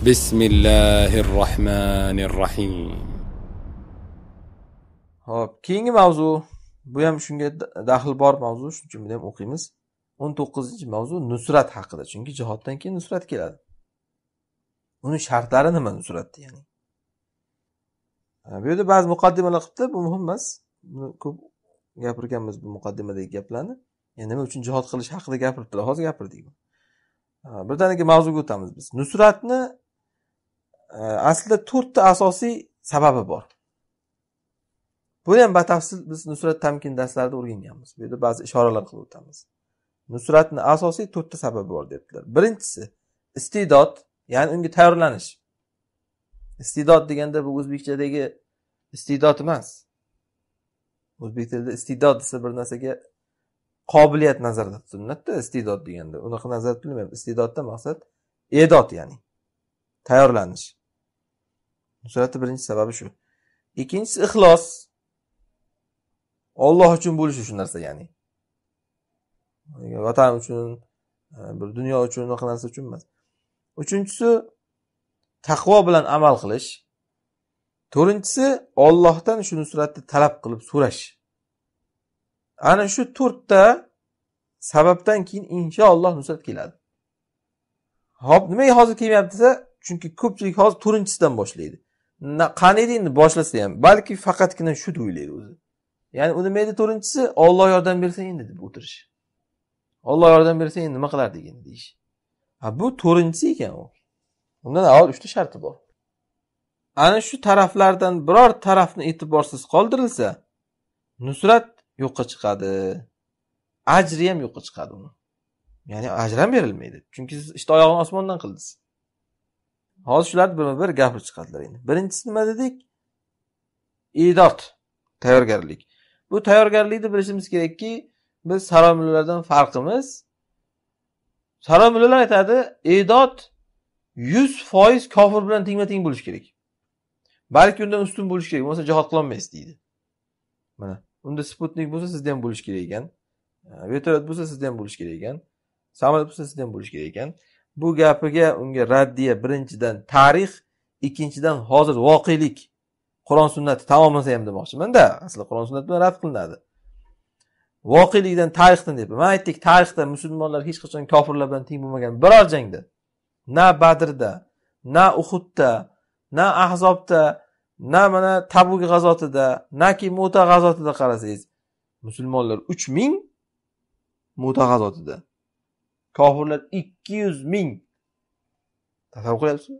بسم الله الرحمن الرحيم. Hop, keyingi mavzu, bu ham shunga daxl bor mavzu, shuning uchun buni ham o'qiymiz. 19-mavzu nusrat haqida, chunki jihoddan keyin nusrat keladi. Uni shartlari nima nusratda, ya'ni? Bu yerda ba'zi muqaddimalar qilibdi, bu muhim emas. Buni ko'p gapirganmiz bu muqaddimadagi gaplarni. Ya'ni nima uchun jihod qilish haqida gapiribdilar, hozir gapirdik. Birdaniga mavzuga o'tamiz biz. Nusratni aslida 4 ta asosiy sababi bor. Buni ham batafsil biz Nusrat tamkin darslarida o'rganganmiz. Bu yerda ba'zi ishoralar qilib o'tamiz. Nusratning asosiy 4 ta sababi bor debdilar. Birinchisi istidod, ya'ni unga tayyorlanish. Istidod deganda bu o'zbekchadagi istidod emas. O'zbek tilida istidod desa bir narsaga qobiliyat nazarda tutiladi. Istidod deganda unaqa nazarda tutilmaydi. Istidoddan maqsad e'dod, ya'ni tayyorlanish. Nusratning birinchi sababi shu. Ikkinchisi ixlos. Alloh uchun bo'lishi shu narsa, ya'ni. Vatan uchun, bir dunyo uchun, unaqa narsa uchun emas. Uchinchisi taqvo bilan amal qilish. To'rtinchisi Allohdan shu nusratni talab qilib so'rash. Ana shu 4 ta sababdan keyin inshaalloh nusrat keladi. Hop, nimaga hozir kelmayapti desa, chunki ko'pchilik hozir 4-chisidan boshlaydi. Qaniydi endi boshlasa ham, balki faqatgina shu o'ylaydi o'zi. Ya'ni uni mayda 4-chisi Alloh yordam bersa endi deb o'tirish. Alloh yordam bersa endi nima qilar degan deyish. Bu 4-chisi ekan u. Undan avval 3 ta sharti bor. Ana shu taraflardan biror tarafni e'tiborsiz qoldirilsa, nusrat yo'qqa chiqadi. Ajri ham yo'qqa chiqadi uni. Ya'ni ajr ham berilmaydi. Chunki siz ishni oyog'ini osmondan qildingiz. Hozir shularni birma-bir gapirib chiqadilar endi. Birinchisi nima dedik? E'dod, tayyorgarlik. Bu tayyorgarlikni bilishimiz kerakki, biz saromillardan farqimiz. Saromillar aytadi, e'dod 100% kofir bilan tengma-teng bo'lish kerak. Balki undan ustun bo'lish kerak, bo'lmasa jihad qila olmaysiz deydi. Mana, unda Sputnik bo'lsa sizda ham bo'lish kerak ekan. Vertolyot bo'lsa sizda ham bo'lish kerak ekan. Samolyot bo'lsa sizda ham bo'lish kerak ekan. Bu gapiga unga raddiya birinchidan tarix, ikkinchidan hozir voqelik. Qur'on sunnati tamomlasa ham demoqchiman-da. Aslida Qur'on sunnati bilan rad qilinadi. Voqelikdan, tarixdan deb. Men aytdik, tarixda musulmonlar hech qachon kofirlar bilan teng bo'lmagan biror jangda. Na Badrda, na Uhudda, na Ahzobda, na mana Tabuk g'azotida, naki Mu'ta g'azotida qarasangiz, musulmonlar 3000, Mu'ta g'azotida. Kofirlar 200,000. Tasavvur qilyapsizmi?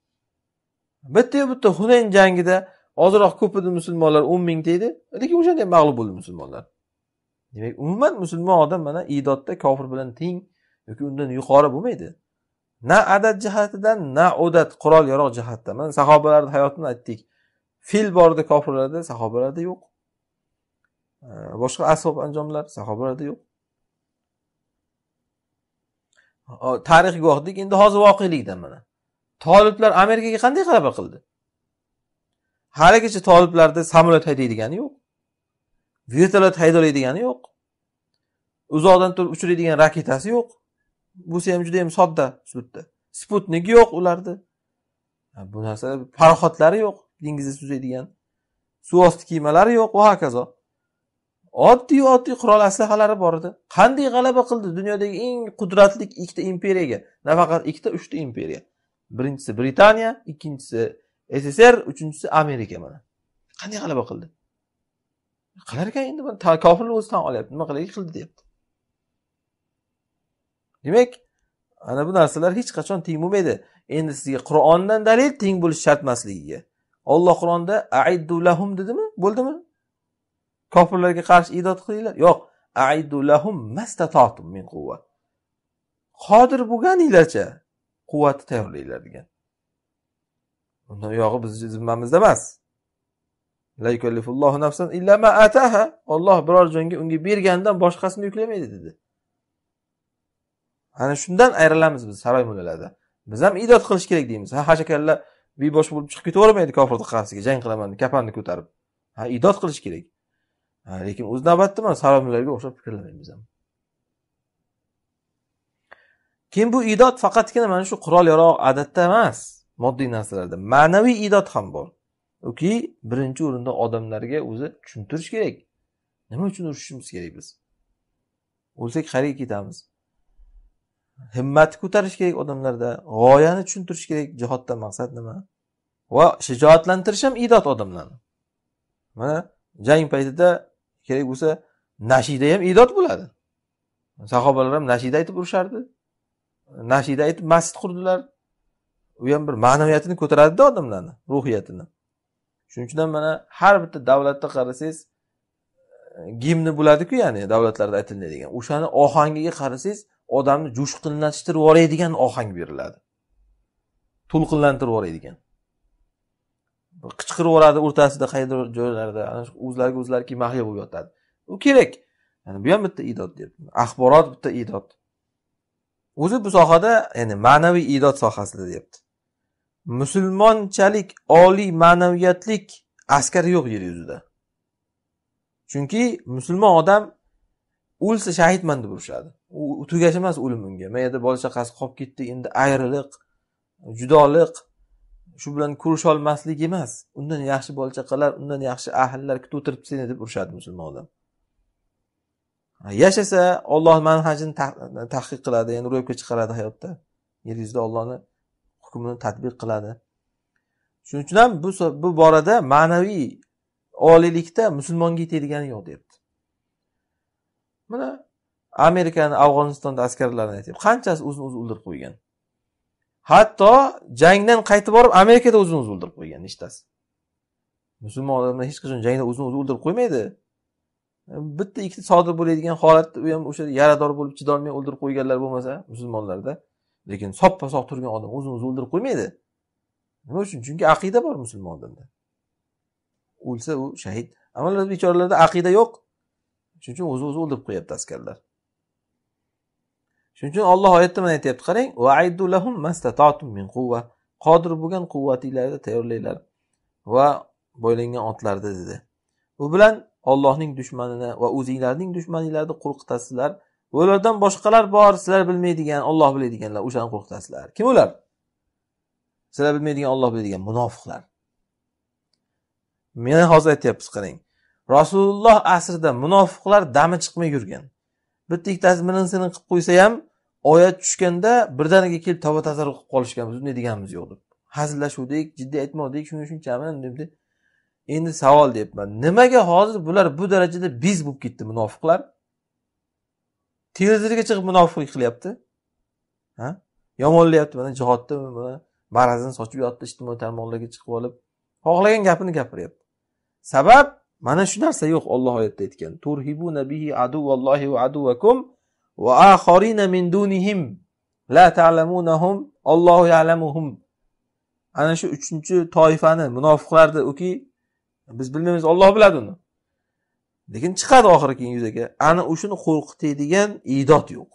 Bitta Hunayn jangida ozroq ko'p edi musulmonlar 10,000 deydi, lekin o'shanda ham mag'lub bo'ldi musulmonlar. Demak, umuman musulmon odam mana iydodda kofir bilan teng yoki undan yuqori bo'lmaydi. Na adad jihatidan, na odat, qurol yarog' jihatdan. Mana sahobalarning hayotini aytdik. Fil bordi kofirlarda, sahobalarda yo'q. Boshqa asbob anjomlar sahobalarda yo'q. Tarix guvohlik, endi hozir voqelikdan mana. Toliblar Amerikaga qanday g'alaba qildi? Haligacha toliblarda samolyot haydaydigani yo'q. Vertolyot haydaydigani yo'q. Uzoqdan turib uchiradigan raketasi yo'q. Bu ham juda ham sodda uslubda. Sputnik yo'q ularda. Bu narsa paraxotlari yo'q, dengizda suzadigan. Suvosti kemalari yo'q va hokazo. Oddiy qurol aslahalari bor edi. Qanday g'alaba qildi dunyodagi eng qudratli ikkita imperiyaga? Nafaqat ikkita, 3 ta imperiya. Birinchisi Britaniya, ikkinchisi SSR, uchinchisi Amerika mana. Qanday g'alaba qildi? Qilar ekan endi buni kofirlar o'zi tan olyapti. Nima qilay qildi deyapti. Demak, ana bu narsalar hech qachon teng bo'lmaydi. Endi sizga Qur'ondan dalil teng bo'lish shart emasligiga. Alloh Qur'onda a'iddu lahum dedimi? Bo'ldimi? Kofirlarga qarshi iydod qilinglar. Yo'q, a'iddu lahum mastata'tum min quwwa. Qodir bo'lganinglarcha quvvatni tayyorlanglar degan. Undan yog'i bizning zimmamizda emas. La yukallifullohu nafsan illa ma ataha. Alloh biror jonga unga bergandan boshqasini yuklamaydi dedi. Ana shundan ayrilamiz biz saroy mullalarda. Biz ham iydod qilish kerak deymiz. Hashakallar bebosh bo'lib chiqib ketavermaydi kofirning qarshisiga jang qilaman deb kafanni ko'tarib. Iydod qilish kerak. Lekin o'z navbatda men saroy mullalarga o'xshab fikrlamaymiz ham. Keyin bu iydod faqatgina mana shu qurol yarog' adatda emas. moddiy narsalarda ma'naviy iydod ham bor. Uki birinchi o'rinda odamlarga o'zi tushuntirish kerak. Nima uchun urushishimiz kerak biz? O'lsak qayerga ketamiz? Himmatni ko'tarish kerak odamlarda, g'oyani tushuntirish kerak, jihoddan maqsad nima? Va shijoatlantirish ham iydod odamlarni. Mana jang paytida kerak bo'lsa nashida ham iydod bo'ladi. Sahobalar ham nashida aytib urushardi. Nashida aytib masjid qurdilar. U ham bir ma'naviyatini ko'taradi-da odamlarni, ruhiyatini. Shuning uchun ham mana har bitta davlatda qarasangiz gimni bo'ladi-ku, ya'ni davlatlarda aytiladigan. O'shani ohangiga qarasangiz odamni jo'shqinlashtirib yuboradigan ohang beriladi. To'lqinlantirib yuboradigan. Qichqirib yuboradi o'rtasida qaydir joylarda, ana shu o'zlariga mahliyo bo'lib yotadi. U kerak. Yani bu ham bitta iydod deb. Axborot bitta iydod. O'zi bu sohada, ya'ni ma'naviy iydod sohasida deyapti. Musulmonchalik oliy ma'naviyatlik askari yo'q yer yuzida. Chunki musulmon odam o'lsa shahidman deb urishadi. U tugash emas o'lim unga. Mayda bola chaqasi qolib ketdi, endi ayriliq, judolik, shu bilan ko'risha olmaslik emas. Undan yaxshi bola chaqalar, undan yaxshi ahllar kutib o'tiribdi seni deb urishadi musulmon odam. Yashasa Alloh manhajini tahqiq qiladi, ya'ni ro'yobga chiqaradi hayotda. Yer yuzida Allohning hukmini tatbiq qiladi. Shuning uchun ham bu borada ma'naviy oliylikda musulmonga yetadigan yo'q deyapti. Mana Amerikani Afg'onistonda askarlarini aytib, qanchasi o'zini o'zi o'ldirib qo'ygan. Hatto jangdan qaytib borib Amerikada o'zini o'zi o'ldirib qo'ygan nechtasi. Musulmon odamlar hech qachon jangda o'zini o'zi o'ldirib qo'ymaydi. Bitta ikkita sodir bo'ladigan holatda u ham o'sha yarador bo'lib chidolmay o'ldirib qo'yganlar bo'lmasa musulmonlarda, lekin soppa-sog' turgan odam o'zini o'zi o'ldirib qo'ymaydi. Nima uchun? Chunki aqida bor musulmon odamda. O'lsa u shahid. Amallar bechoralarda aqida yo'q. Shuning uchun o'zi o'ldirib qo'yapti askarlar. Shuning uchun Alloh oyatda mana aytayapti, qarang, wa'iddu lahum mastata'tum min quwwa. Qodir bo'lgan quvvatinglarni tayyorlaylar va boylangan otlarda dedi. Bu bilan Allohning dushmanini va o'zingizlarning dushmaninglarni qo'rqitasizlar. Ulardan boshqalar bor, sizlar bilmaydigan, Alloh biladiganlar, o'shani qo'rqitasizlar. Kim ular? Sizlar bilmaydigan, Alloh biladigan munofiqlar. Meni hozir aytayapsiz, qarang. Rasululloh asrida munofiqlar dami chiqmay yurgan. Bitta ikkitasi minisini qilib qo'ysa ham, oyat tushganda birdaniga kelib tavba tazarruq qilib qolishgan, biz unday deganimiz yo'q deb. Hazillashuvdik, jiddiy aytmoqdik, shunchami deb. Endi savol deyapman. Nimaga hozir bular bu darajada biz bo'lib ketdi munofiqlar? Televizorga chiqib munofiqlik qilyapti. Ha? Yomonlayapti, mana jihodda mana marazini sochib yotdi, ijtimoiy tarmoqlarga chiqib olib, xohlagan gapini gapiryapti. Sabab mana shu narsa yo'q, Alloh oyatda aytgan. Turhibuna bihi aduvallohi va aduvakum va akharina min dunihim la ta'lamunahum Allohu ya'lamuhum. Ana shu 3-toifani munofiqlarni uki biz bilmaymiz, Alloh biladi uni. Lekin chiqadi oxiri keyin yuzaga. Ana o'shuni qo'rqitadigan iydod yo'q.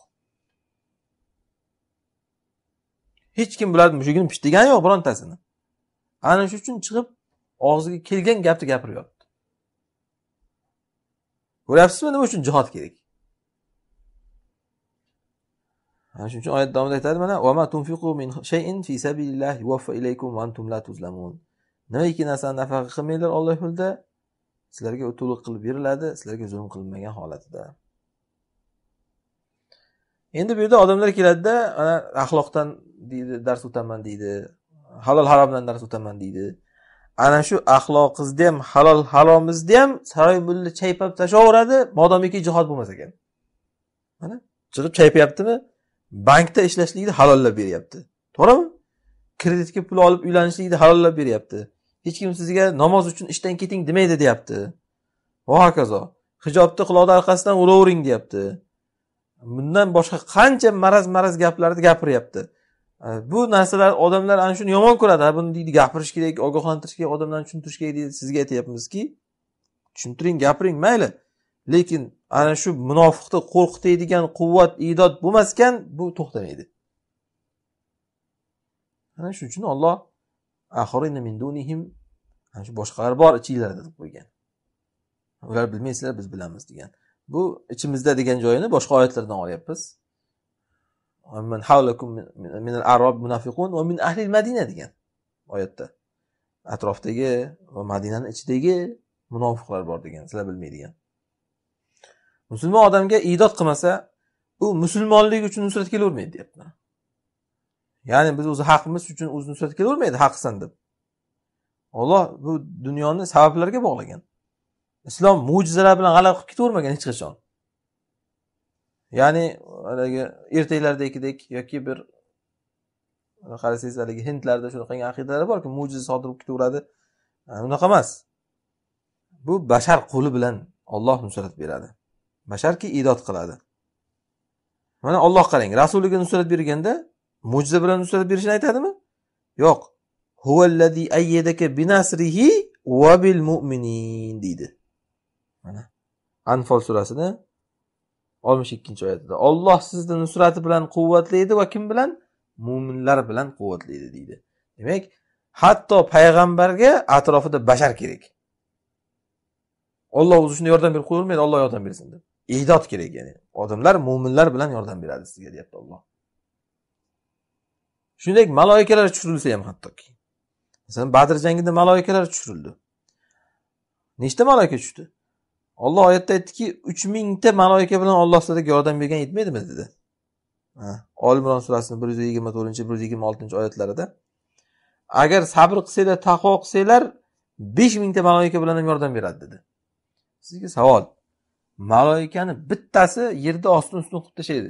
Hech kim bularni mushugini pishtigani yo'q birontasini. Ana shu uchun chiqib og'ziga kelgan gapni gapiryapti. Ko'ryapsizmi nima uchun jihod kerak? Ana shuning uchun oyat davomida aytadi mana va ma tunfiqu min shay'in fi sabilillahi yuwaffa ilaykum wa antum la tuzlamun. Nimaiki narsani nafaqa qilmanglar Alloh yo'lida, sizlarga to'liq qilib beriladi, sizlarga zulm qilinmagan holatida. Endi bu yerda odamlar keladida, mana axloqdan deydi, dars o'taman deydi, halol haromdan dars o'taman deydi. Ana shu axloqingizni ham, halol haromingizni ham saroy mulla chaypab tashaveradi, modomiki jihod bo'lmas ekan. Mana chiqib chaypayaptimi? Bankda ishlashlikni halollab beryapti. To'g'rimi? Kreditga pul olib uylanishlikni halollab beryapti. Hech kim sizga namoz uchun ishdan keting demaydi deyapti. Va hokazo. Hijobni quloqda orqasidan uravering deyapti. Bundan boshqa qancha maraz gaplarni gapiryapti. Bu narsalar odamlar ana shuni yomon ko'radi. Buni deydi gapirish kerak, ogohlantirish kerak, odamlarni tushuntirish kerak deydi. Sizga aytayapmizki, tushuntiring, gapiring, mayli. Lekin ana shu munofiqni qo'rqitadigan quvvat, iydod bo'lmaskan, bu to'xtamaydi. Ana shuning uchun Alloh akharina min dunihim, ana shu boshqalar bor ichinglarda deb qo'ygan. Ular bilmaysizlar, biz bilamiz degan. Bu ichimizda degan joyini boshqa oyatlardan olyapmiz. Man hawlakum min al-arab munafiqun va min ahli al-Madina degan. oyatda. Atrofdagi va Madinaning ichidagi munofiqlar bor degan, sizlar bilmaydigan. Musulmon odamga iydod qilmasa, u musulmonlik uchun nusrat kelavermaydi, deyapman. Ya'ni biz o'zi haqimiz uchun o'zi nusrat kelavermaydi, haqsan deb. Alloh bu dunyoni sabablarga bog'lagan. Islom mo'jizalar bilan g'alaba qilib ketavermagan hech qachon. Ya'ni haligi ertaklardagidek yoki bir qarasangiz haligi hindlarda shunaqa aqidalar borki, mo'jiza sodir bo'lib ketaveradi. Unaqa emas. Bu bashar qo'li bilan Alloh nusrat beradi. Basharki iydod qiladi. Mana Alloh qarang, rasuliga nusrat berganda mo'jiza bilan nusrat berishini aytadimi? Yo'q. Huvallazi ayyadaka binasrihi va bil mu'minin deydi. Mana Anfal surasini 62-oyatida Alloh sizni nusrati bilan quvvatlaydi va kim bilan? Mu'minlar bilan quvvatlaydi deydi. Demak, hatto payg'ambarga atrofida bashar kerak. Alloh o'zi shunday yordam berib qo'yolmaydi, Alloh yordam bersin deb. Iydod kerak, ya'ni odamlar mu'minlar bilan yordam beradi sizga, deyapti Alloh. Shuningdek, maloikalar tushirilsa ham hattoki. Masalan, Badr jangida maloikalar tushirildi. Nechta maloika tushdi? Alloh oyatda aytdiki, 3000 ta maloika bilan Alloh sizlarga yordam bergan yetmaydimi dedi. Oli Imron surasining 124-126-oyatlarida agar sabr qilsanglar, taqvo qilsanglar 5000 ta maloika bilan ham yordam beradi dedi. Sizga savol. Maloikani bittasi yerda ostin-ustun qilib tashlaydi.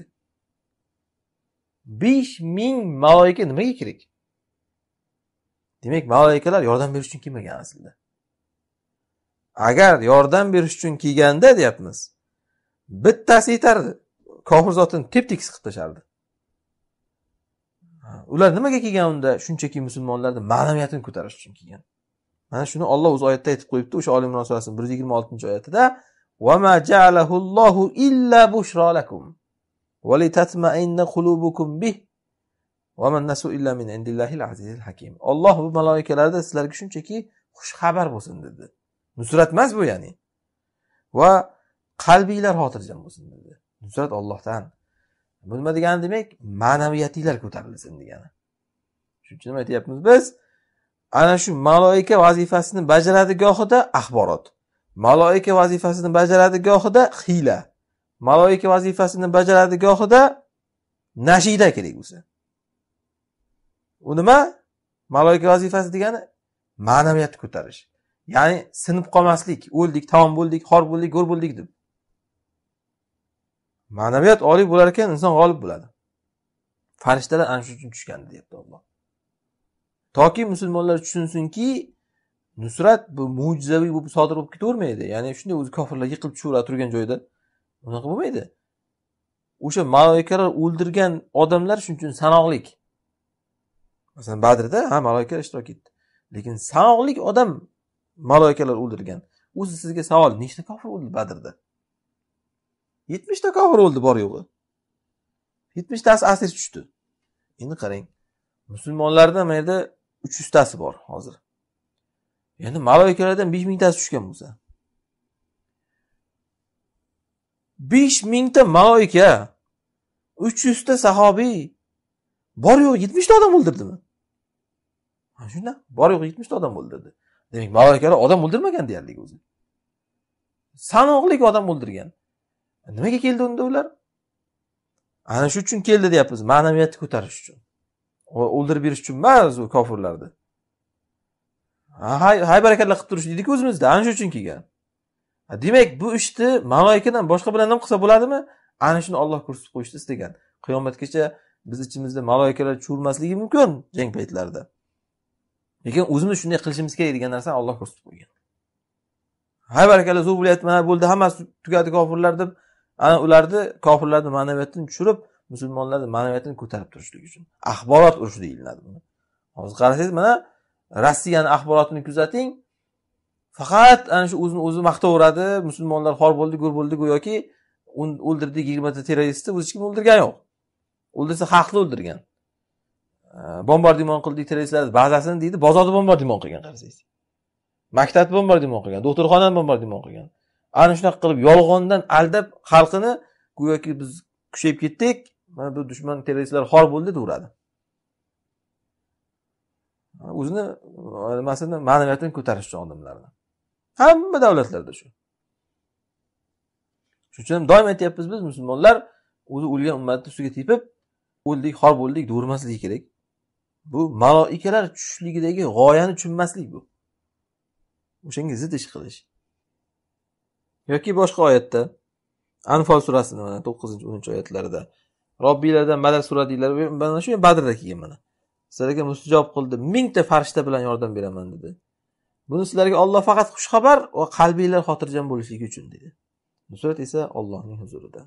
5000 maloika nimaga kerak? Demak, maloikalar yordam berish uchun kelmagan aslida. Agar yordam berish uchun kelganda deyapmiz, bittasi yetardi. Kofir zotini tep-tekis qilib tashardi. Ular nimaga kelgan unda? Shunchaki musulmonlarning ma'naviyatini ko'tarish uchun kelgan. Mana shuni Alloh o'z oyatda aytib qo'yibdi, o'sha Oli Imron surasining 126-oyatida: "Va ma ja'alahullohu illa bushra lakum va litatma'inna qulubukum bih va man nasu illa min indillahil azizil hakim." Alloh bu maloikalarda sizlarga shunchaki xush xabar bo'lsin dedi. Nusrat emas bu, ya'ni. Va qalbinglar xotirjam bo'lsin dedi. Nusrat Allohdan. Bu nima degani demak? Ma'naviyatinglar ko'tarilsin degani. Shuning uchun aytyapmiz biz, ana shu maloika vazifasini bajaradi gohida axborot. Maloika vazifasini bajaradi gohida hiyla. Maloika vazifasini bajaradi gohida nashida kerak bo'lsa. U nima? Maloika vazifasi degani ma'naviyatni ko'tarish. Ya'ni sinib qolmaslik, o'ldik, tamom bo'ldik, xor bo'ldik, go'r bo'ldik deb. Ma'naviyat oliy bo'lar ekan, inson g'olib bo'ladi. Farishtalar ana shu uchun tushgan, deyapti Alloh. Toki musulmonlar tushunsinki, nusrat bu mo'jizaviy bo'lib sodir bo'lib ketavermaydi. Ya'ni shunday o'zi kofirlar yiqilib tushaveradi turgan joyda. Unaqa bo'lmaydi. O'sha maloikalar o'ldirgan odamlar shuning uchun sanoqli. Masalan, Badrda maloikalar ishtirok etdi. Lekin sanoqli odam maloikalar o'ldirgan. O'zi sizga savol, nechta kofir o'ldi Badrda? 70 ta kofir o'ldi bor yo'g'i. 70 tasi asir tushdi. Endi qarang. Musulmonlardan mana yerda 300 tasi bor hozir. Ya'ni maloikalardan 5000 tasi tushgan bo'lsa. 5000 ta maloika, 300 ta sahobiy bor yo'q 70 ta odam o'ldirdimi? Mana shunda bor yo'q 70 ta odam o'ldirdi. Demak, maloikalar odam o'ldirmagan deyarli o'zi. Sanoqli odam o'ldirgan. Nimaga keldi unda ular? Ana shu uchun keldi deyapmiz, ma'naviyatni ko'tarish uchun. O'ldirib berish uchun emas u kofirlarni. Hay barakallah qilib turish dedik o'zimizda, ana shu uchun kelgan. Demak, bu ishni maloikadan boshqa bilan ham qilsa bo'ladimi? Ana shuni Alloh ko'rsatib qo'yishni istagan. Qiyomatgacha biz ichimizda maloikalar tushirmasligi mumkin jang paytlarida. Lekin o'zimiz shunday qilishimiz kerak degan narsani Alloh ko'rsatib qo'ygan. Hay barakallah zo'r bo'lyapti, mana bo'ldi, hammasi tugadi kofirlar deb, ana ularni kofirlarning ma'naviyatini tushirib, musulmonlarning ma'naviyatini ko'tarib turishlik uchun axborot urushi deyiladi buni. Hozir qarasangiz, mana Rossiyaning axborotini kuzating. Faqat ana shu o'zini maqtaveradi, musulmonlar xor bo'ldi, go'r bo'ldi, go'yoki o'ldirdik 20 ta terroristni o'zi hech kim o'ldirgan yo'q. O'ldirsa xalqni o'ldirgan. Bombardimon qildik terroristlar bazasini deydi, bozorda bombardimon qilgan qarasangiz. Maktabni bombardimon qilgan, doktorxonani bombardimon qilgan. Ana shunaqa qilib yolg'ondan aldab xalqini go'yoki biz kuchayib ketdik, mana bu dushman terroristlar xor bo'ldi deyuradi. o'zini nimasini ma'naviyatini ko'tarish uchun odamlarni. Hamma davlatlarda shu. Shuning uchun ham doim aytyapmiz biz musulmonlar o'zi o'lgan ummatni ustiga tepib, o'ldik, xor bo'ldik devermasligi kerak. Bu maloikalar tushishligidagi g'oyani tushunmaslik bu. O'shanga zid ish qilish. Yoki boshqa oyatda Anfal surasining mana 9-10 oyatlarida Robbiylardan madad so'radinglar, mana shu Badrda kelgan mana. Sizlarga mustajob qildi, 1000 ta farishta bilan yordam beraman dedi. Buni sizlarga Alloh faqat xush xabar va qalbinglar xotirjam bo'lishligi uchun dedi. Nusrat esa Allohning huzurida.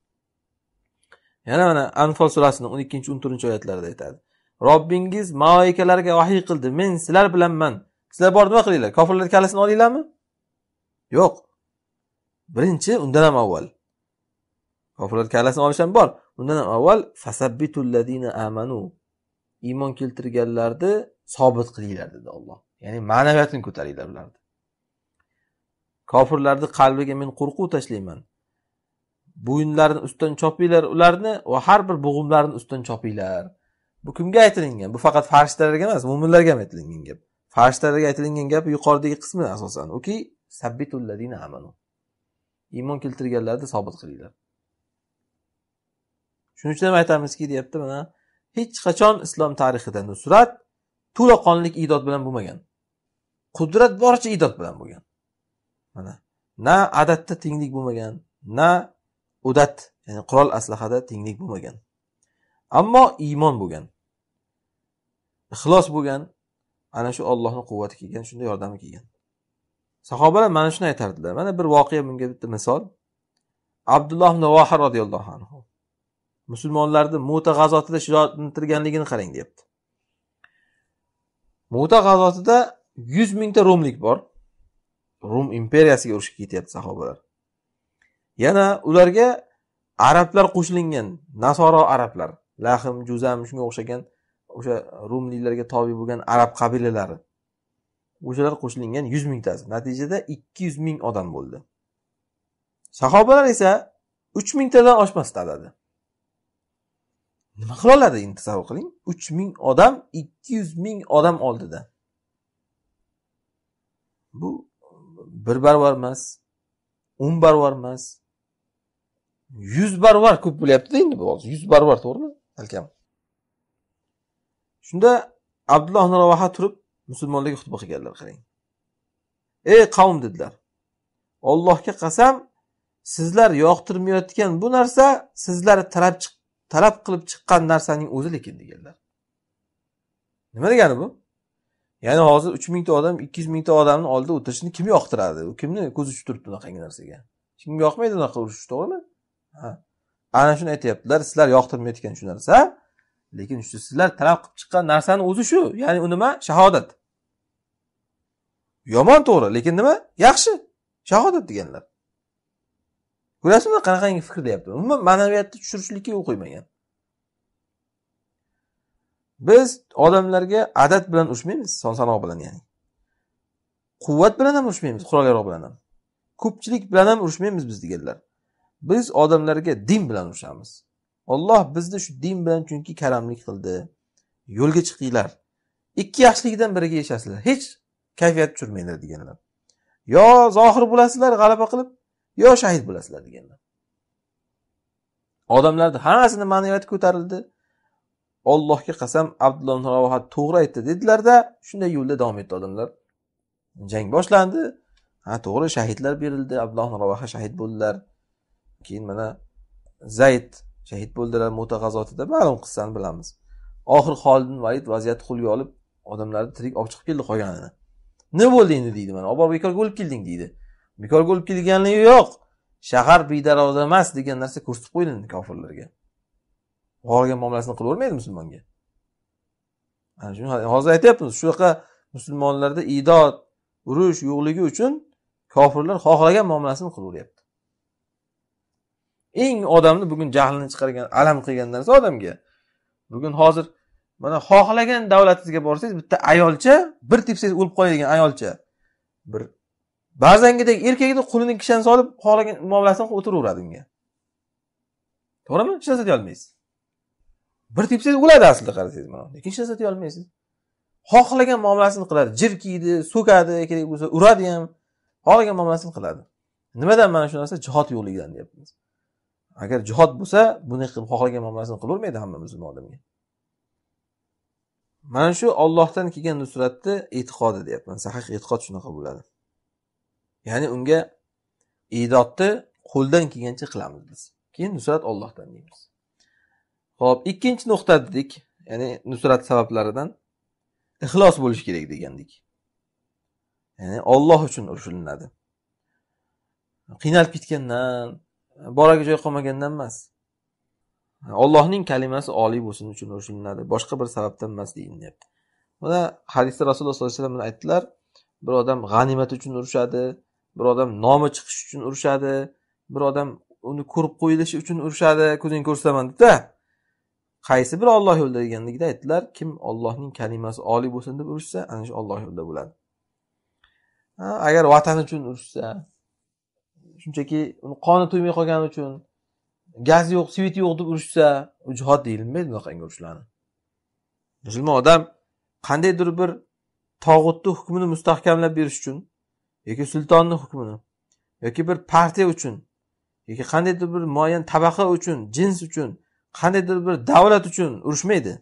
Yana mana Anfal surasining 12-14 oyatlarida aytadi. Robbingiz malaikalarga vahiy qildi, men sizlar bilanman. Sizlar bor nima qilinglar? Kofirlar kallasini olinglarmi? Yo'q. Birinchi undan ham avval. Kofirlar kallasini olish ham bor. Undan ham avval fasabbitul ladina amanu. Iymon keltirganlarni sobit qilinglar dedi Alloh. Ya'ni ma'naviyatini ko'taringlar ularni. Kofirlarning qalbiga men qo'rquv tashlayman. Bo'yinlarini ustidan chopinglar ularni va har bir bo'g'imlarini ustidan chopinglar. Bu kimga aytilingan? Bu faqat farishtalarga emas, mu'minlarga ham aytilingan gap. Farishtalarga aytilingan gap yuqoridagi qismi asosan. Oki, sabbitul ladina amanu. Iymon keltirganlarni sobit qilinglar. Shuning uchun ham aytamizki, deyapti mana, hech qachon islom tarixida nusrat to'laqonlik idod bilan bo'lmagan. Qudrat boricha idod bilan bo'lgan. Mana, na adatda tenglik bo'lmagan, na udat, ya'ni qurol aslahada tenglik bo'lmagan. Ammo iymon bo'lgan. Ixlos bo'lgan. Ana shu Allohning quvvati kelgan, shunda yordami kelgan. Sahobalar mana shuni aytardilar. Mana bir voqea bunga bitta misol. Abdulloh ibn Rawaha radhiyallohu anhu. Musulmonlarni Mu'ta g'azotida shijoatlantirganligini qarang, deyapti. Mu'ta g'azotida 100 mingta Rumlik bor. Rum imperiyasiga urushga ketyapti sahobalar. Yana ularga arablar qo'shilingan, nasoro arablar, Lahim, Juzam shunga o'xshagan o'sha Rumliklarga tobi bo'lgan arab qabilalari. O'shalar qo'shilingan 100 mingtasi. Natijada 200 ming odam bo'ldi. Sahobalar esa 3 mingtadan oshmasdi adadi. Nima qila oladi endi tasavvur qiling? 3 ming odam 200 ming odam oldida. Bu bir barobar emas, 10 barobar emas, 100 barobar ko'p bo'lyapti-da endi bu hozir. 100 barobar, to'g'rimi? Alkam. Shunda Abdulloh ibn Rawaha turib musulmonlarga xutba qilganlar, qarang. Ey qavm dedilar. Allohga qasam, sizlar yoqtirmayotgan bu narsa sizlar talab qilib chiqqan narsaning o'zi lekin deganlar. Nima degani bu? Ya'ni hozir 3 mingta odam, 200 mingta odamning oldida o'tirishni kim yoqtiradi? U kimni ko'zi tushib turibdi bunaqa narsaga? Kimga yoqmaydi unaqa urush, to'g'rimi? Ha. Ana shuni aytayaptilar, sizlar yoqtirmayotgan shu narsa, lekin shu sizlar talab qilib chiqqan narsaning o'zi shu. Ya'ni u nima? Shahodat. Yomon to'g'ri, lekin nima? Yaxshi. Shahodat deganlar. Ko'rasizmi qanaqangi fikr deyapti? Umuman ma'naviyatni tushirishlikka yo'l qo'ymagan. Biz odamlarga adat bilan urushmaymiz, son-sanoq bilan ya'ni. Quvvat bilan ham urushmaymiz, qurol-yarog' bilan ham. Ko'pchilik bilan ham urushmaymiz biz deganlar. Biz odamlarga din bilan urushamiz. Alloh bizni shu din bilan chunki karamlik qildi. Yo'lga chiqinglar. Ikki yaxshilikdan biriga erishasizlar. Hech kayfiyat tushirmanglar deganlar. Yo zohir bo'lasizlar g'alaba qilib, yo shahid bo'lasizlar deganlar. Odamlarning hammasini ma'naviyati ko'tarildi. Allohga qasam, Abdulloh ibn Rawaha to'g'ri aytdi dedilar-da, shunday yo'lda davom etdi odamlar. Jang boshlandi. Ha, to'g'ri shahidlar berildi. Abdulloh ibn Rawaha shahid bo'ldilar. Keyin mana Zayd shahid bo'ldilar Mu'ta g'azotida, ma'lum qissani bilamiz. Oxir Xolid ibn Valid vaziyatni qo'lga olib, odamlarni tirik olib chiqib keldi qolganini. Nima bo'ldi endi deydi mana. Obor bekorga o'lib kelding deydi. Bekorga o'lib kelganligi yo'q. Shahar bedaroza emas degan narsa ko'rsatib qo'yildi kofirlarga. G'organ muomalasini qilavermaydi musulmonga. Ana shuni hozir aytyapmiz. Shunaqa musulmonlarda idod, urush yo'qligi uchun kofirlar xohlagan muomalasini qilaveryapti. Eng odamni bugun jahlini chiqargan, alam qilgan narsa odamga. Bugun hozir mana xohlagan davlatingizga borsangiz, bitta ayolcha, bir tepsangiz o'lib qo'yadigan ayolcha. Bir ba'zangidek erkakni qo'lining kishan solib, xohlagan muomalasini qilib o'tiraveradi unga. To'g'rimi? Hech narsa deya olmaysiz. Bir tepsangiz o'ladi aslida qarasangiz mana. Lekin hech narsa deya olmaysiz. Xohlagan muomalasini qiladi. Jirkiydi, so'kadi, kerak bo'lsa uradi ham. Xohlagan muomalasini qiladi. Nimadan mana shu narsa jihod yo'lidan deyapmiz. Agar jihod bo'lsa, buni qilib xohlagan muomalasini qilavermaydi hamma musulmon odamga. Mana shu Allohdan kelgan nusratni e'tiqodi deyapman. Haqiqiy e'tiqod shunaqa bo'ladi. Ya'ni unga idodni qo'ldan kelgancha qilamiz biz. Keyin nusrat Allohdan deymiz. Xo'p, ikkinchi nuqta dedik, ya'ni nusrat sabablaridan ixlos bo'lish kerak degandik. Ya'ni Alloh uchun urishilinadi. Qiynalib ketgandan, boraga joy qolmagandan emas. Allohning kalimasi oliy bo'lsin uchun urishilinadi. Boshqa bir sababdan emas deyilyapti. Buna hadisda Rasululloh sollallohu alayhi vasallam aytdilar, bir odam g'animat uchun urushadi, bir odam nomi chiqish uchun urushadi, bir odam uni ko'rib qo'yilishi uchun urushadi, ko'zing ko'rsaman deb-da. Qaysi bir Alloh yo'lida deganligida aytdilar, kim Allohning kalimasi oliy bo'lsin deb urushsa, ana shu Alloh yo'lida bo'ladi. Agar vatan uchun urushsa, shunchaki uni qoni to'ymay qolgani uchun, gaz yo'q, svet yo'q deb urushsa, u jihod deyilmaydi bunaqangi urushlarni. Musulmon odam qandaydir bir tog'utning hukmini mustahkamlab berish uchun yoki sultonning hukmini yoki bir partiya uchun yoki qandaydir bir muayyan tabaqa uchun, jins uchun, qandaydir bir davlat uchun urushmaydi.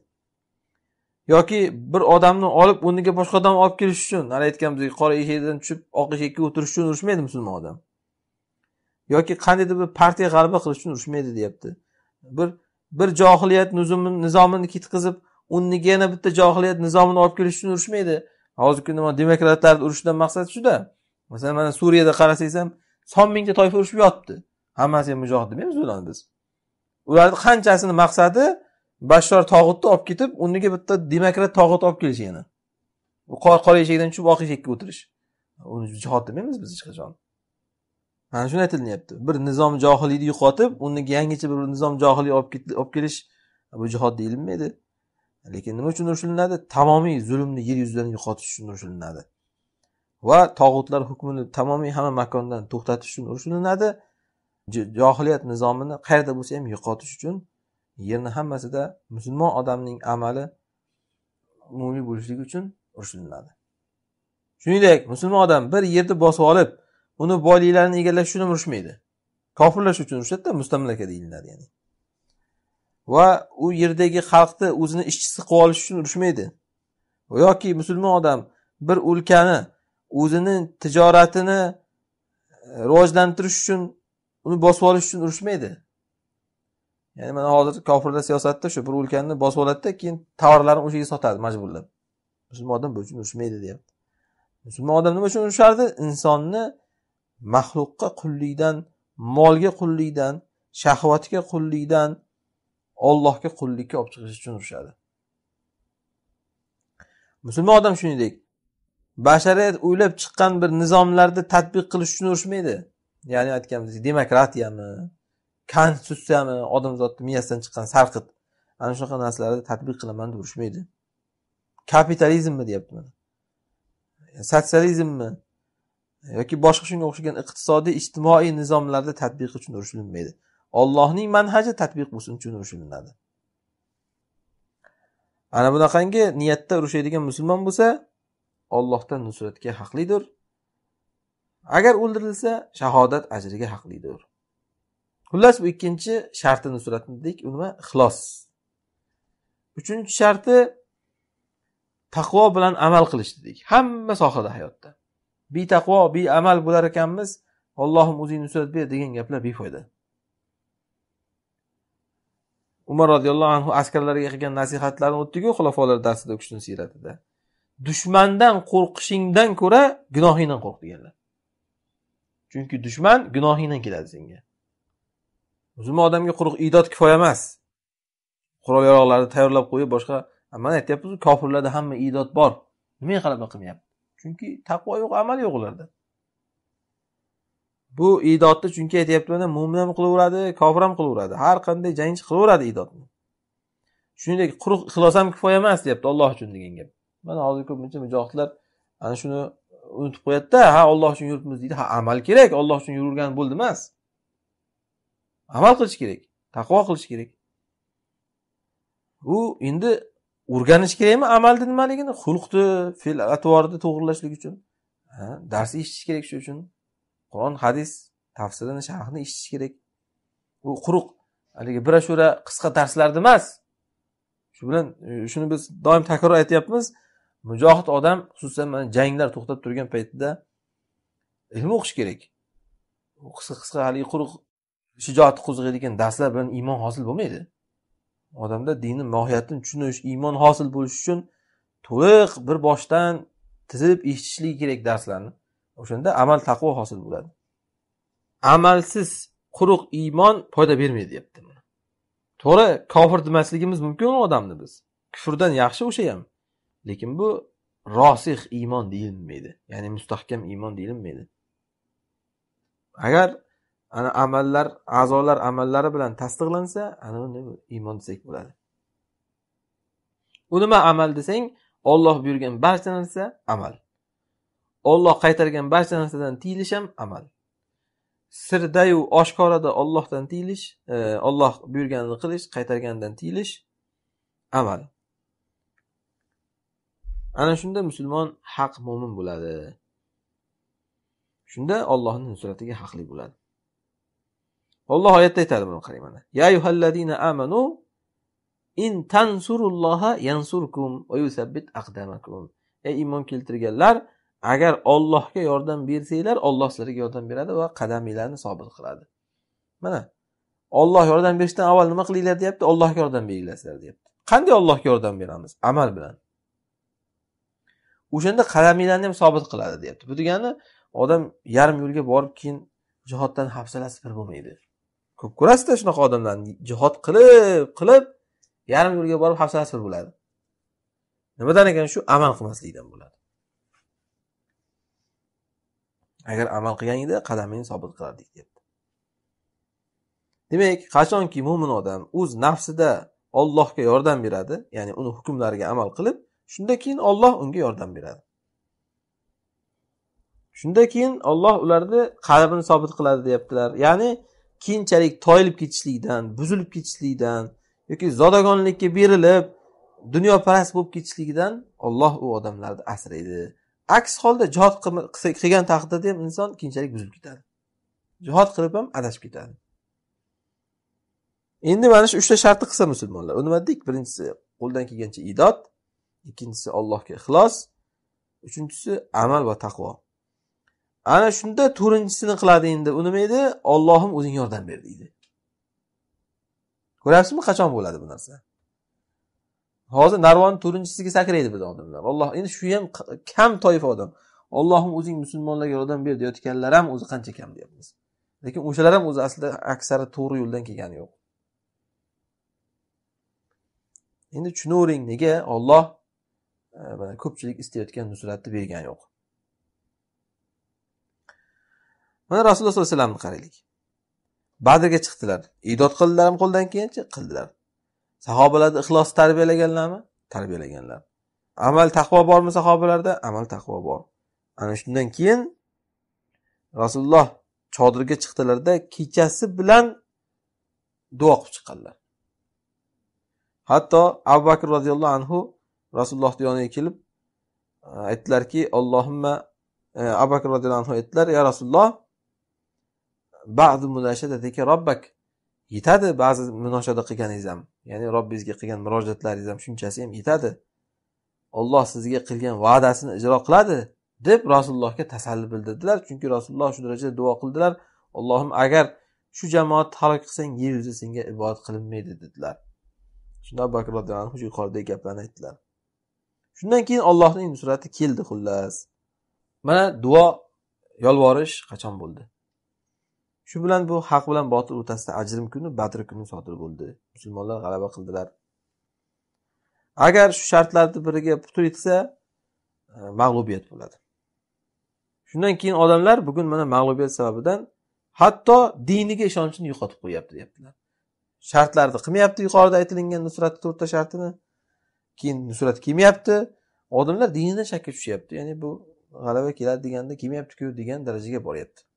Yoki bir odamni olib o'rniga boshqa odam olib kelish uchun, hali aytganimizdek, qora eshakdan tushib oq eshakka o'tirish uchun urushmaydi musulmon odam. Yoki qandaydir bir partiya g'alaba qilish uchun urushmaydi deyapti. Bir johiliyat nizomini ketqizib, o'rniga yana bitta johiliyat nizomini olib kelish uchun urushmaydi. Hozirgi kunda demokratlarning urushidan maqsad shu-da. Masalan, mana Suriyada qarasangiz ham son mingta toifa urushib yotibdi. Hammasi ham mujohid demaymiz ularni biz. Ularning qanchasini maqsadi Bashor tog'utni olib ketib, o'rniga bitta demokrat tog'ut olib kelish yana. Bu qora eshakdan tushib oq eshakka o'tirish. Uni jihod demaymiz biz hech qachon. Mana shuni aytilyapti. Bir nizom johiliyni yo'qotib, o'rniga yangicha bir nizom johiliy olib kelish bu jihod deyilmaydi. Lekin nima uchun urishilinadi? Tamomiy zulmni yer yuzidan yo'qotish uchun urishilinadi. Va tog'utlar hukmini tamomiy hamma makondan to'xtatish uchun urishilinadi. Johiliyat nizomini qayerda bo'lsa ham yo'qotish uchun yerni hammasida musulmon odamning amali umumiy bo'lishligi uchun urishilinadi. Shuningdek, musulmon odam bir yerni bosib olib, uni boyliklarini egallash uchun urushmaydi. Kofirlash uchun urushadi-da, mustamlaka deyiladi ya'ni. Va u yerdagi xalqni o'zini ishchisi qilib olish uchun urushmaydi. Yoki musulmon odam bir o'lkani o'zini tijoratini rivojlantirish uchun uni bosib olish uchun urushmaydi. Ya'ni mana hozir kofirlar siyosatda shu bir o'lkani bosib oladi-da, keyin tovarlarini o'sha yerga sotadi majburlab. Musulmon odam bu uchun urushmaydi deyapti. Musulmon odam nima uchun urushardi? Insonni maxluqqa qullikdan, molga qullikdan, shahvatga qullikdan Allohga qullikka olib chiqish uchun urushadi. Musulmon odam shuningdek bashariyat o'ylab chiqqan bir nizomlarni tatbiq qilish uchun urushmaydi. Ya'ni aytganimizdek, demokratiyami, konstitutsiyami, odamzodning miyasidan chiqqan sarqit, ana shunaqa narsalarni tatbiq qilaman deb urushmaydi. Kapitalizmmi deyapti mana. Sotsializmmi yoki boshqa shunga o'xshagan iqtisodiy, ijtimoiy nizomlarni tatbiq uchun urushilmaydi. Allohning manhaji tatbiq bo'lsin uchun urushilinadi. Ana bunaqangi niyatda urushadigan musulmon bo'lsa, Allohdan nusratga haqlidir. Agar o'ldirilsa, shahodat ajriga haqlidir. Xullas, bu ikkinchi sharti nusratni dedik, u nima? Ixlos. Uchinchi sharti taqvo bilan amal qilish dedik. Hamma sohada hayotda. Bi taqvo, bi amal bo'lar ekanmiz, Allohim o'zing nusrat ber degan gaplar befoyda. Umar radhiyallohu anhu askarlarga qilgan nasihatlarini o'tdi-ku, xulafolar darsida o'qishning siyratida. Dushmandan qo'rqishingdan ko'ra gunohingdan qo'rq deganlar. Chunki dushman gunohingdan keladi senga. Musulmon odamga quruq idod kifoya emas. Qurol yarog'larni tayyorlab qo'yib boshqa, mana aytayapmiz, kofirlarda hamma idod bor. Nimaga g'alaba qilmayapti? Chunki taqvo yo'q, amal yo'q ularda. Bu idodni chunki aytayapti, mana mo'min ham qilaveradi, kofir ham qilaveradi. Har qanday jangchi qilaveradi idodni. Shuningdek, quruq ixlos ham kifoya emas, deyapti Alloh uchun degan gap. Mana hozir ko'pincha mujohidlar ana shuni unutib qo'yadi-da, ha Alloh uchun yuribmiz deydi. Ha, amal kerak, Alloh uchun yurgan bo'ldi emas. Amal qilish kerak, taqvo qilish kerak. U endi o'rganish kerakmi amalni nimaligini? Xulqni, fe'l atvorni to'g'rilashlik uchun. Dars eshitish kerak shu uchun. Qur'on, hadis tafsirini, sharhini eshitish kerak. Bu quruq haligi birashura qisqa darslarda emas. Shu bilan shuni biz doim takror aytyapmiz. Mujohid odam, xususan mana janglar to'xtab turgan paytida ilm o'qish kerak. Qisqa haligi quruq shijoatni qo'zg'aydigan darslar bilan iymon hosil bo'lmaydi. Odamda dinni mohiyatini tushunish, iymon hosil bo'lish uchun to'liq bir boshdan tizib eshitishlik kerak darslarni. O'shanda amal taqvo hosil bo'ladi. Amalsiz quruq iymon foyda bermaydi deyapti. To'g'ri, kofir demasligimiz mumkin odamni biz. Kufrdan yaxshi o'sha ham. Lekin bu rosih iymon deyilmaydi. Ya'ni mustahkam iymon deyilmaydi. Agar ana amallar, a'zolar amallari bilan tasdiqlansa, ana uni iymon desak bo'ladi. U nima amal desang, Alloh buyurgan barcha narsa amal. Alloh qaytargan barcha narsadan tiyilish ham amal. Sirdayu oshkorada Allohdan tiyilish, Alloh buyurganini qilish, qaytargandan tiyilish amal. Ana shunda musulmon haq mo'min bo'ladi. Shunda Allohning nusratiga haqli bo'ladi. Alloh oyatda aytadi buni qarang mana. Ya ayyuhallazina amanu in tansurulloha yansurkum va yusabbit aqdamakum. Ey iymon keltirganlar, agar Allohga yordam bersanglar, Alloh sizlarga yordam beradi va qadaminglarni sobit qiladi. Mana Alloh yordam berishdan avval nima qilinglar deyapti? Allohga yordam beringlar sizlar deyapti. Qanday Allohga yordam beramiz? Amal bilan. O'shanda qadaminglarni ham sobit qiladi deyapti. Bu degani odam yarim yo'lga borib keyin jihoddan hafsalasi bir bo'lmaydi. Ko'p ko'rasizda shunaqa odamlarni jihod qilib yarim yo'lga borib hafsalasi bir bo'ladi. Nimadan ekan shu amal qilmaslikdan bo'ladi. Agar amal qilganingda qadamingni sobit qilardik deyapti. Demak, qachonki mu'min odam o'z nafsida Allohga yordam beradi, ya'ni uni hukmlariga amal qilib, shunda keyin Alloh unga yordam beradi. Shunda keyin Alloh ularni qalbini sobit qiladi deyaptilar. Ya'ni keyinchalik toyilib ketishlikdan, buzilib ketishlikdan yoki zodagonlikka berilib, dunyoparast bo'lib ketishligidan Alloh u odamlarni asraydi. Aks holda jihad qilgan taqdirda ham inson keyinchalik buzilib ketadi. Jihad qilib ham adashib ketadi. Endi mana shu 3 ta shartni qilsa musulmonlar, u nima dedik? Birinchisi qo'ldan kelgancha iodot, ikkinchisi Allohga ixlos, uchinchisi amal va taqvo. Ana shunda to'rtinchisini qiladi endi. U nima edi? Allohim o'zing yordam ber deydi. Ko'ryapsizmi qachon bo'ladi bu narsa? Hozir narvon to'rtinchisiga sakraydi biz odamlar. Alloh endi shu ham kam toifa odam. Allohim o'zing musulmonlarga yordam ber deyotganlar ham o'zi qancha kam deyapmiz. Lekin o'shalar ham o'zi aslida aksari to'g'ri yo'ldan kelgani yo'q. Endi tushunavering nega Alloh mana ko'pchilik istayotgan nusratni bergani yo'q. Mana Rasululloh sollallohu alayhi vasallamni qaraylik. Badrga chiqdilar. Iodot qildilar, qo'ldan kelgancha qildilar. Sahobalarni ixlos tarbiyalaganlarmi? Tarbiyalaganlar. Amal taqvo bormi sahobalarda? Amal taqvo bor. Ana shundan keyin Rasululloh chodirga chiqdilarda kechasi bilan duo qilib chiqqanlar. Hatto Abu Bakr roziyallohu anhu Rasululloh yoniga kelib aytdilarki, Allohumma Abu Bakr roziyallohu anhu aytdilar, ya Rasululloh, ba'zi munashadatika robbak. Yetadi ba'zi munoshada qilganingiz ham. Ya'ni Robbingizga qilgan murojaatlaringiz ham shunchasi ham yetadi. Alloh sizga qilgan va'dasini ijro qiladi deb Rasulullohga tasalli bildirdilar. Chunki Rasululloh shu darajada duo qildilar. Allohim agar shu jamoatni halok qilsang, yer yuzida senga ibodat qilinmaydi dedilar. Shunda Abu Bakr roziyallohu anhu yuqoridagi gaplarni aytdilar. Shundan keyin Allohning nusrati keldi xullas. Mana duo, yolvorish qachon bo'ldi? Shu bilan bu haq bilan botil o'rtasida ajrim kuni, Badr kuni sodir bo'ldi. Musulmonlar g'alaba qildilar. Agar shu shartlarning biriga putur yetsa, mag'lubiyat bo'ladi. Shundan keyin odamlar bugun mana mag'lubiyat sababidan hatto diniga ishonchini yo'qotib qo'yapti deyaptilar. Shartlarni qilmayapti, yuqorida aytilgan nusrat 4 ta shartini. Keyin nusrat kelmayapti. Odamlar dinidan shakka tushyapti. Ya'ni bu g'alaba keladi deganda kelmayapti-ku degan darajaga boryapti.